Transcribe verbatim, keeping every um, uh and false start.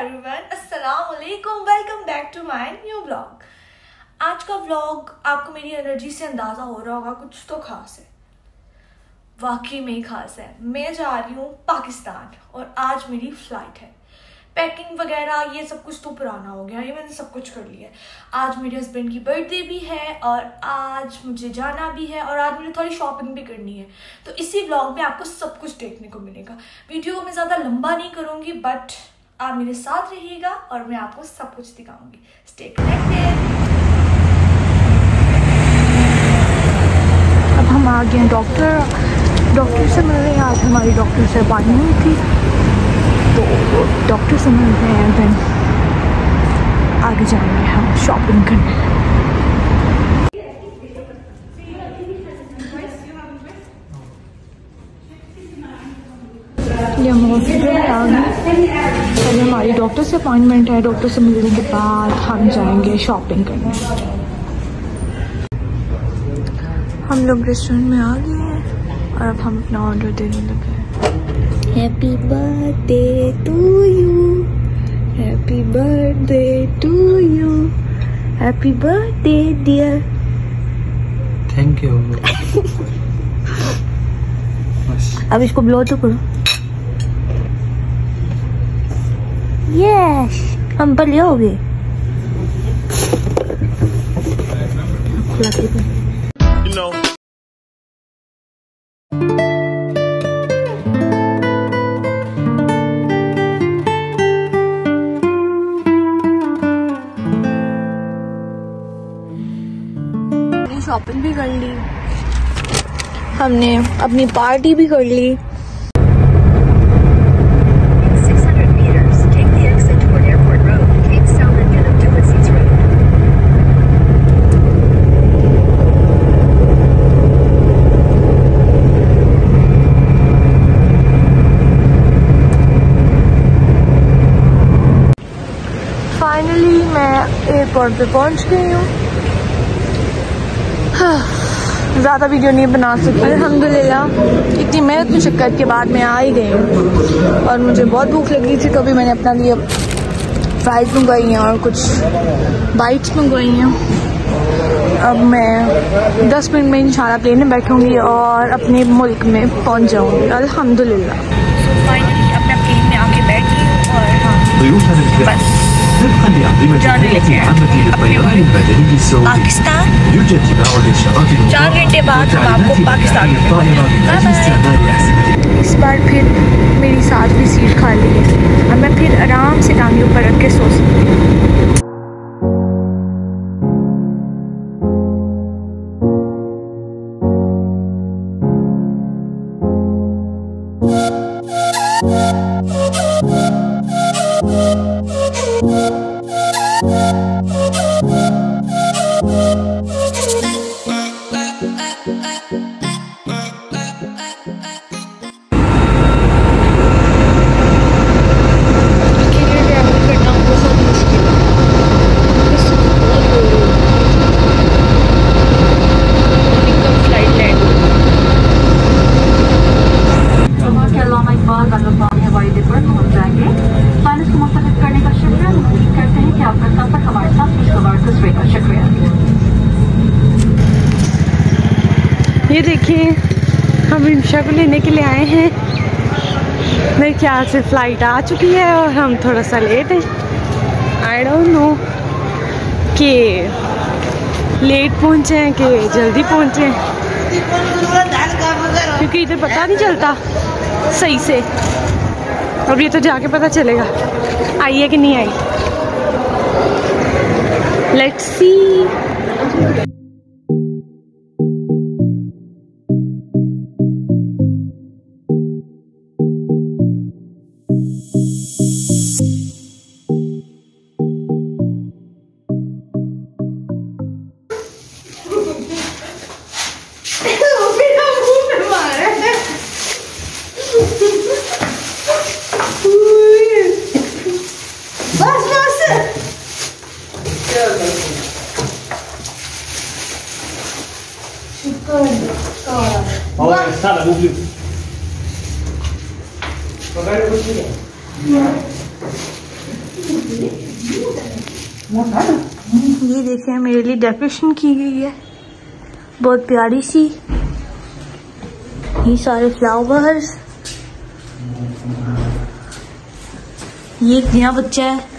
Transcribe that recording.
Everyone, अस्सलाम वालेकुम, welcome back to my new vlog. आज का व्लॉग आपको मेरी एनर्जी से अंदाज़ा हो रहा होगा कुछ तो खास है, वाकई में ही खास है। मैं जा रही हूँ पाकिस्तान और आज मेरी फ़्लाइट है। पैकिंग वगैरह ये सब कुछ तो पुराना हो गया, ये मैंने सब कुछ कर लिया है। आज मेरे हस्बैंड की बर्थडे भी है और आज मुझे जाना भी है और आज मुझे थोड़ी शॉपिंग भी करनी है। तो इसी व्लॉग में आपको सब कुछ देखने को मिलेगा। वीडियो को मैं ज़्यादा लंबा नहीं करूँगी, बट आप मेरे साथ रहिएगा और मैं आपको सब कुछ दिखाऊंगी। Stay connected. अब हम आ गए हैं डॉक्टर डॉक्टर से मिल रहे हैं। आज हमारी डॉक्टर से अपॉइंटमेंट थी, तो डॉक्टर से मिल रहे हैं। देन आगे जाएंगे हम शॉपिंग करने। ये हम हॉस्पिटल में आ गए। पहले हमारी डॉक्टर से अपॉइंटमेंट है। डॉक्टर से मिलने के बाद हम जाएंगे शॉपिंग करने। हम लोग रेस्टोरेंट में आ गए हैं और अब हम अपना ऑर्डर देने लगे हैं। Happy birthday to you, happy birthday to you, happy birthday dear. Thank you. अब इसको ब्लो तो करो। यस, हम पर हो गए। You know. शॉपिंग भी कर ली, हमने अपनी पार्टी भी कर ली। फाइनली मैं एयरपोर्ट पे पहुंच गई हूँ। ज़्यादा वीडियो नहीं बना सकती। अल्हम्दुलिल्लाह इतनी मेहनत मुशक्क़त के बाद मैं आ ही गई हूँ और मुझे बहुत भूख लग रही थी, तो भी मैंने अपना लिए फ्राइज़ मंगवाई हैं और कुछ बाइट्स मंगवाई हैं। अब मैं दस मिनट में इंशाल्लाह प्लेन में बैठूँगी और अपने मुल्क में पहुँच जाऊँगी अल्हम्दुलिल्लाह। सो फाइनली अपना प्लेन में आके बैठ गई हूँ और हाँ बस जाने लगे पाकिस्तान। चार घंटे बाद हम आपको पाकिस्तान में मिलेंगे। इस बार फिर मेरी सातवीं सीट खाली है। अब मैं फिर आराम से टांगे ऊपर रख के सो सकती हूँ। ये देखिए, हम इंशा को लेने के लिए आए हैं। मेरे ख्याल से फ़्लाइट आ चुकी है और हम थोड़ा सा लेट हैं। आई डोंट नो कि लेट पहुँचे हैं कि जल्दी पहुँचे हैं, क्योंकि इधर पता नहीं चलता सही से। अब ये तो जाके पता चलेगा आई है कि नहीं आई। Let's see. ये देखिए मेरे लिए डेकोरेशन की गई है बहुत प्यारी सी। ये सारे फ्लावर्स। ये एक नया बच्चा है